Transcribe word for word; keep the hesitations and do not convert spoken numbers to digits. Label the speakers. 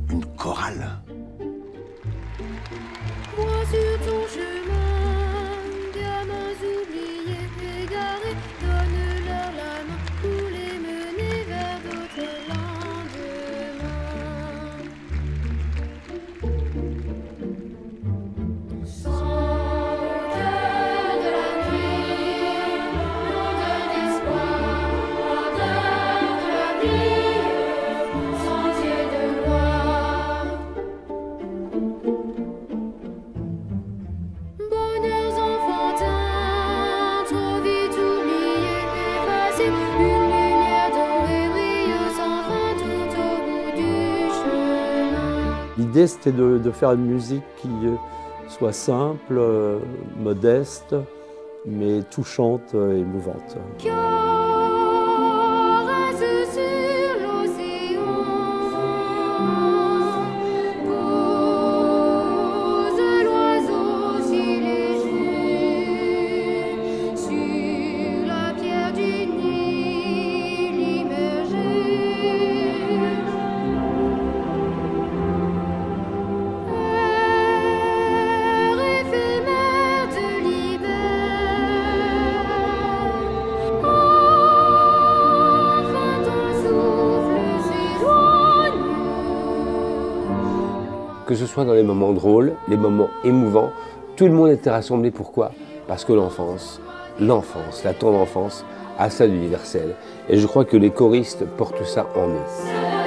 Speaker 1: une chorale.
Speaker 2: Moi sur ton chemin, gamins oubliés, égarés, donne-leur la main pour les mener vers d'autres lendemains. Chanteur de la nuit, onde d'espoir, ardeur de la vie, sentier de gloire. Bonheurs enfantins, trop vite oubliés, effacés, une lumière dorée brille sans fin tout au bout du chemin.
Speaker 3: L'idée, c'était de, de faire une musique qui euh, soit simple, euh, modeste, mais touchante et émouvante.
Speaker 2: Qui reste sur l'océan, pose l'oiseau s'il est juste sur la pierre du Nil immergée. Heure éphémère de l'hiver, enfin ton souffle s'éloigne.
Speaker 4: Que ce soit dans les moments drôles, les moments émouvants, tout le monde était rassemblé. Pourquoi? Parce que l'enfance, l'enfance, la tendre enfance, a ça d'universel. Et je crois que les choristes portent ça en eux.